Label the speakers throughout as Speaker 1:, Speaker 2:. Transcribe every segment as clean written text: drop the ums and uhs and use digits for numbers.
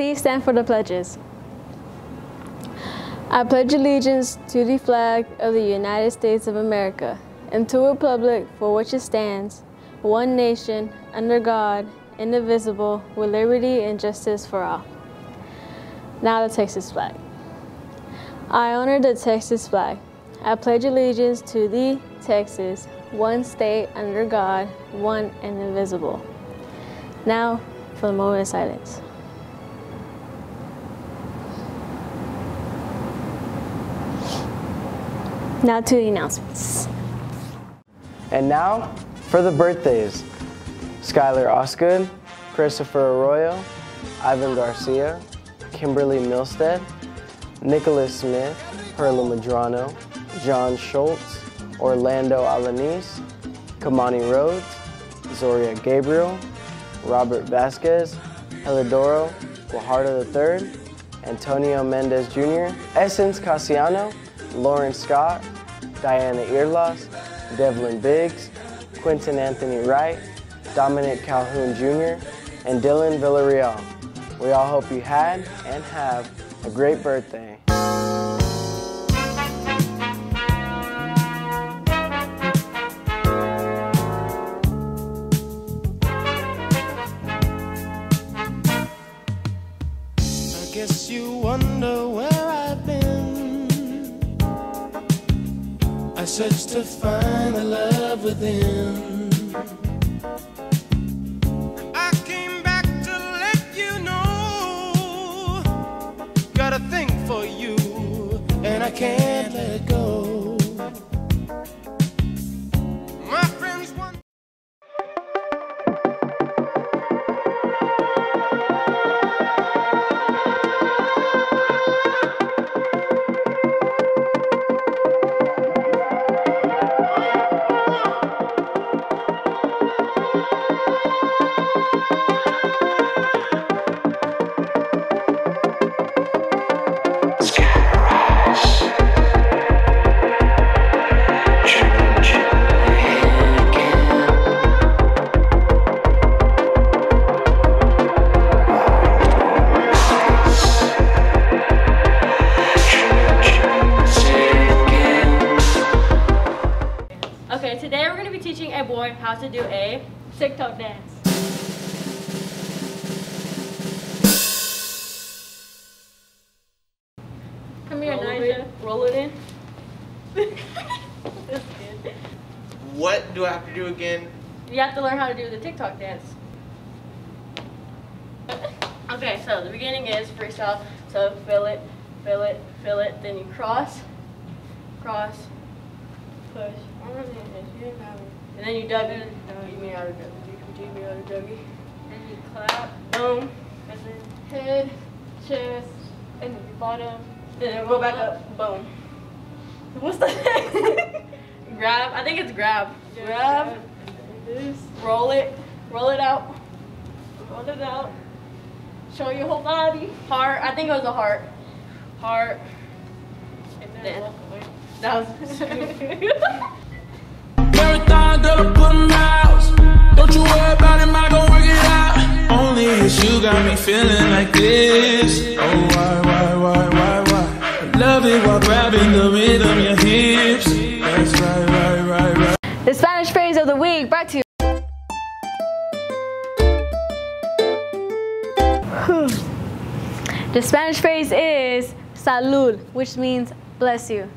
Speaker 1: Please stand for the pledges. I pledge allegiance to the flag of the United States of America and to a republic for which it stands, one nation, under God, indivisible, with liberty and justice for all. Now the Texas flag. I honor the Texas flag. I pledge allegiance to the Texas, one state under God, one and indivisible. Now for the moment of silence. Now to the announcements.
Speaker 2: And now for the birthdays. Skylar Osgood, Christopher Arroyo, Ivan Garcia, Kimberly Milstead, Nicholas Smith, Perla Madrano, John Schultz, Orlando Alanis, Kamani Rhodes, Zoria Gabriel, Robert Vasquez, Helidoro Guajardo III, Antonio Mendez Jr., Essence Casiano, Lauren Scott, Diana Earloss, Devlin Biggs, Quentin Anthony Wright, Dominic Calhoun Jr., and Dylan Villarreal. We all hope you had and have a great birthday.
Speaker 3: I guess you wonder where I've been. I searched to find the love within. I came back to let you know, got a thing for you, and I can't let go. My friends want.
Speaker 1: Okay, today we're going to be teaching a boy how to do a TikTok dance. Come here, Nigel. Roll it in. That's good.
Speaker 4: What do I have to do again?
Speaker 1: You have to learn how to do the TikTok dance. Okay, so the beginning is freestyle. So fill it, fill it, fill it. Then you cross, cross, push. And then you dougie. You mean out of dougie. And you clap. Boom. And then head, chest, and then bottom. Then go back up. Boom. What's the next? Grab. I think it's grab. Yeah, grab. This. Roll it. Roll it out. Roll it out. Show your whole body. Heart. I think it was a heart. Heart. And then that was.
Speaker 3: Marathon, girl, I'm putting miles. Don't you worry about it, I gon' work it out. Only it's you got me feeling like this. Oh, why? I love it while grabbing the rhythm, your hips. That's right.
Speaker 1: The Spanish phrase of the week brought to you. The Spanish phrase is salud, which means bless you.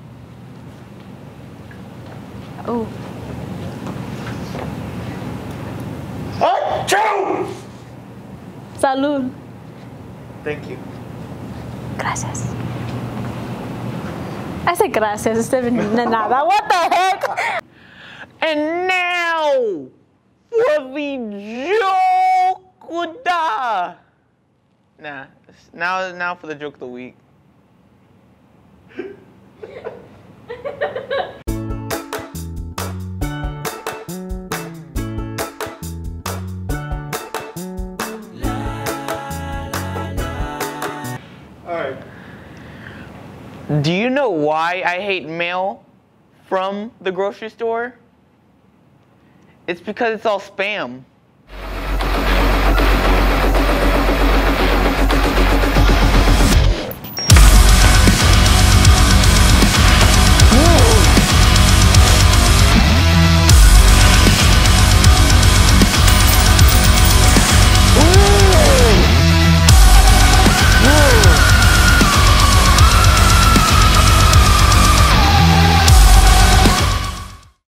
Speaker 1: Oh.
Speaker 4: Achoo!
Speaker 1: Salud.
Speaker 4: Thank you.
Speaker 1: Gracias. I said gracias instead of nada. What the heck?
Speaker 4: And now for the joke. Now for the joke of the week. Alright. Do you know why I hate mail from the grocery store? It's because it's all spam.